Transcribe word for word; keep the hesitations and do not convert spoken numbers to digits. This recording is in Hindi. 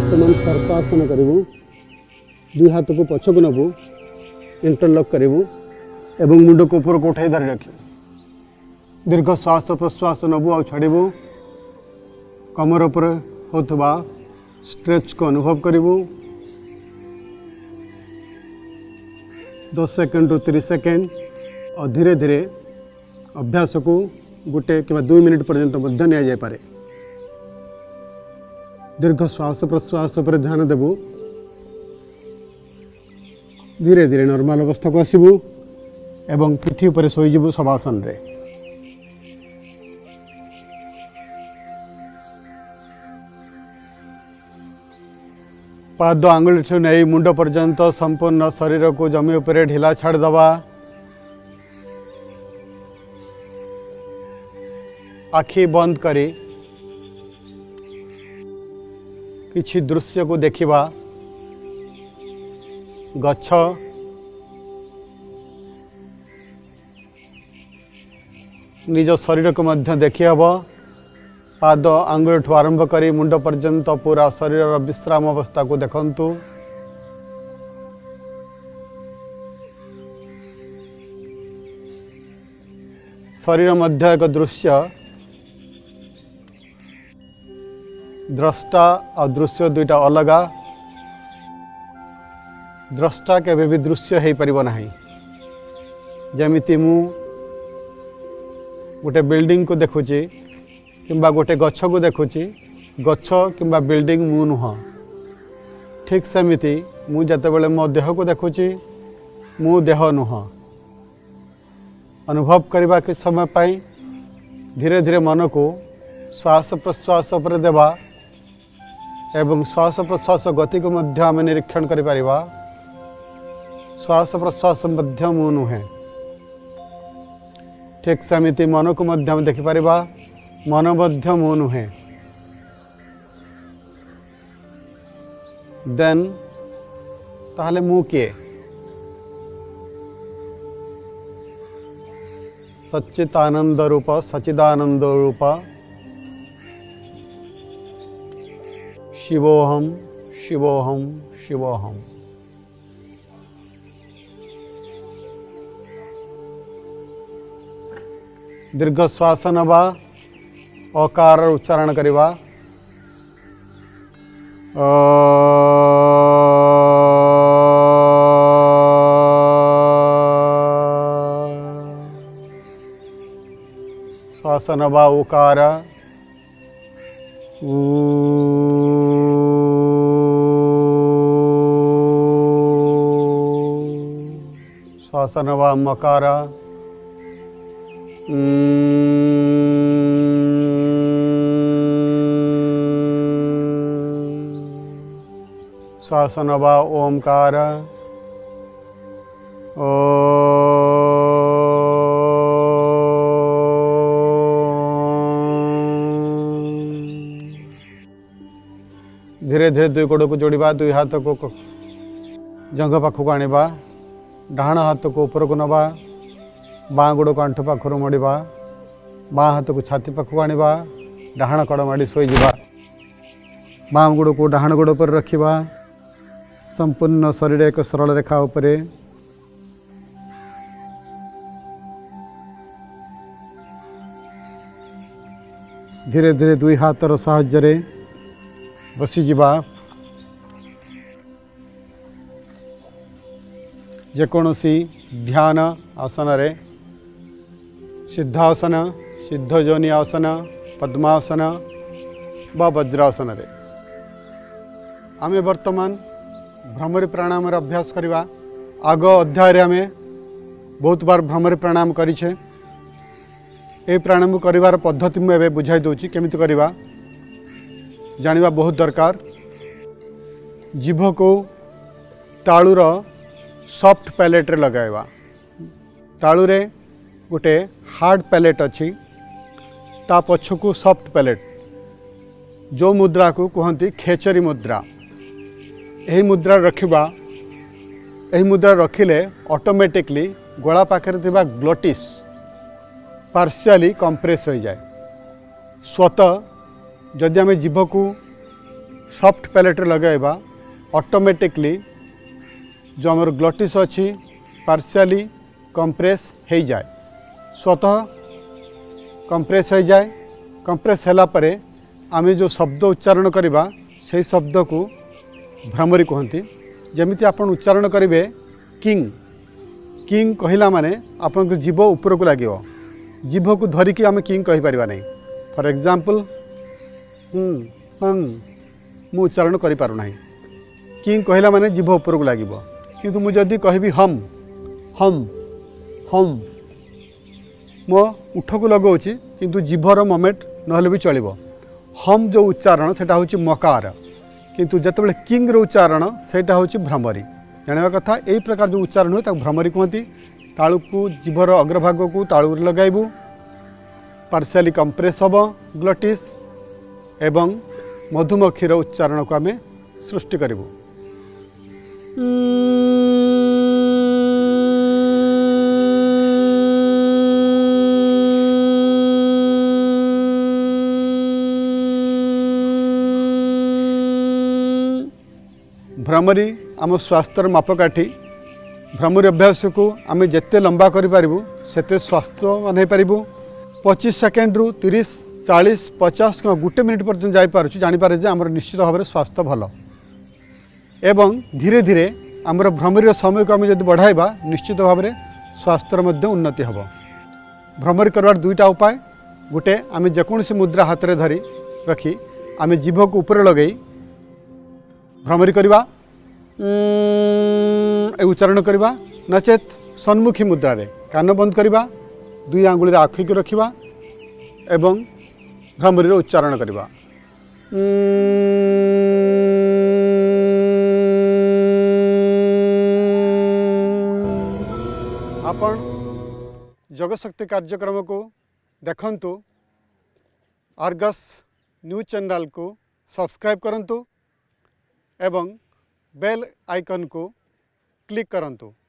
बर्तमान सर्पासन करूँ दुई हाथ को पछक नबू इंटरलॉक करूँ एवं मुंड को ऊपर को उठाई धरी रख दीर्घ श्वास प्रश्वास नबू आ छाड़ू कमर उपर होता स्ट्रेच को अनुभव करूँ दस सेकेंड रु तीस सेकेंड और धीरे धीरे अभ्यास को गोटे कि दुई मिनिट पर्यंत नि जापे दीर्घ श्वास प्रश्वास पर ध्यान देबू धीरे धीरे नॉर्मल अवस्था को आसबू एवं पिठी पर शोईबू शवासन रे पाद आंगुल ठू नहीं मुंड पर्यंत संपूर्ण शरीर को जमी उपरे ढिला छाड़दवा आखि बंद करी किछि दृश्य को देखिबा गच्छ निज शरीर को मध्य देखि हब पाद आंगुल ठू आरंभ करी मुंड पर्यंत पूरा शरीर विश्राम अवस्था को देखंतु शरीर मध्य एक दृश्य द्रष्टा और दृश्य दुईटा अलगा द्रष्टा केबे भी दृश्य हो पारिबो नाही जमिति मु गोटे बिल्डिंग को देखुची किंबा गोटे गच्छ को देखुची गच्छ किंबा बिल्डिंग मु नुह ठीक सेमिति मु जतेबेले मो देह को देखुची मु देह नुह अनुभव करबा के समय पाई धीरे धीरे मन को श्वास प्रश्वास पर देवा एवं श्वास प्रश्वास गति को मध्य आम निरीक्षण करि परिबा श्वास प्रश्वास मध्य मु नुहे ठीक सेमिति मन को मध्य आम देखि परिबा मन मध्य मु नुहे देन ताहले मु किए सच्चिदानंद रूप सच्चिदानंद रूप शिवोहम शिवोहम शिवोहम दीर्घ श्वास नवा अकार उच्चारण करिबा श्वास नवा उकार श्वास नवा मकार श्वास नवा ओमकार ओ धीरे धीरे दुई गोड़ को जोड़वा दुई हाथ को जंघ पाखक आनिबा डाहाण हाथ को ऊपर को नवा बाँ गोड़ को आंठु पाखर मोड़वा बाँ हाथ को छाती पाखक आनिबा डाहाण कड़ माड़ी शोईजा बाँ गोड़ को डाहाण गोड़ पर रखिबा संपूर्ण शरीर एक सरल रेखा उपरे धीरे धीरे दुई हाथर साहाय्य बसीजा जेकोसी ध्यान आसन रे सिद्धासन सिद्ध योनि आसन पद्मासन व वज्रासन रे आमे वर्तमान भ्रमरी प्राणायाम अभ्यास करवा आग अध्याय आम बहुत बार भ्रमरी प्राणायाम करिछे ए प्राणायाम करिवार पद्धति मुझे बुझाई दूची केमिति करवा जानिबा बहुत दरकार जीभ को तालुर सॉफ्ट पैलेट रे लगाइबा तालु रे गोटे हार्ड पैलेट अच्छी ता पछकू सॉफ्ट पैलेट जो मुद्रा को कहती खेचरी मुद्रा यही मुद्रा रखिबा यही मुद्रा रखिले ऑटोमेटिकली गला पाखरे थिबा ग्लोटिस पार्शियली कंप्रेस हो जाए स्वतः जदि आम जीभ को सॉफ्ट पैलेट लगाइबा ऑटोमेटिकली जो आमर ग्लटिस अच्छी पार्शियली कंप्रेस हो जाए, स्वतः कंप्रेस हो जाए। कंप्रेस होला परे आमे जो शब्द उच्चारण करवा से शब्द को भ्रमरी कहती। जमिति आपण उच्चारण करेंगे किंग, किंग कहला माने आपन जीभ ऊपर को लगे, जीभ को धरिकी आम किंग कहि परिबा नहीं। फॉर एग्जांपल हम्म हंग मु उच्चारण करि पारु नाही, किंग कहला माने जीभ ऊपर को लागिबो। किंतु मु जदी कहबी हम हम हम मो उठ को लगाऊँगी किंतु जीभर मोमेंट नहले भी चलिबो। हम जो उच्चारण सेटा होची मकार, किंतु जतबेले किंग रो उच्चारण सेटा होची भ्रमरी। जानिबा कथा एई प्रकार जो उच्चारण होय ताको भ्रमरी कहती। तालु को जीभर अग्रभाग को तालु लगाइबु, पार्शियली कंप्रेस हम ग्लटिस एवं मधुमक्षीर उच्चारण को आम सृष्टि करूँ। भ्रमरी आम स्वास्थ्यर मापकाठी। भ्रमरी अभ्यास को आम जिते लंबा करूँ सेते स्वास्थ्य मान पारू। पच्चीस सेकेंड रु तीस चालीस पचास कि गोटे मिनिट पर्यटन जापर जानीपारे जे आमर निश्चित भाव में स्वास्थ्य भल। एवं धीरे धीरे आमर भ्रमरी समय को आम जब बढ़ाइबा निश्चित भाव में स्वास्थ्यर मध्य उन्नति हम। भ्रमरी करवार दुईटा उपाय, गोटे आम जेकोसी मुद्रा हाथ में धरी रखी आम जीभ को ऊपर लगे भ्रमरी करवा उच्चारण करवा, नचेत सन्मुखी मुद्रा रे कान बंद करवा, दुई आंगुली आखि को रखा एवं भ्रमरी उच्चारण करवा। आपण जगशक्ति कार्यक्रम को देखंतु, आर्गस न्यूज चैनल को सब्सक्राइब करंतु एवं बेल आइकन को क्लिक करंतु।